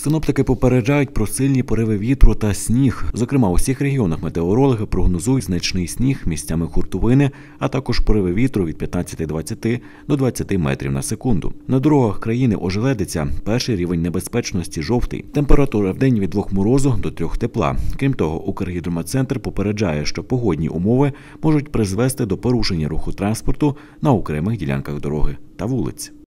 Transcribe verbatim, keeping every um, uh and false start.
Синоптики попереджають про сильні пориви вітру та сніг. Зокрема, у всіх регіонах метеорологи прогнозують значний сніг, місцями хуртовини, а також пориви вітру від п'ятнадцяти двадцяти до двадцяти метрів на секунду. На дорогах країни ожеледиться. Перший рівень небезпечності – жовтий. Температура вдень від двох морозу до трьох тепла. Крім того, Укргідрометцентр попереджає, що погодні умови можуть призвести до порушення руху транспорту на окремих ділянках дороги та вулиць.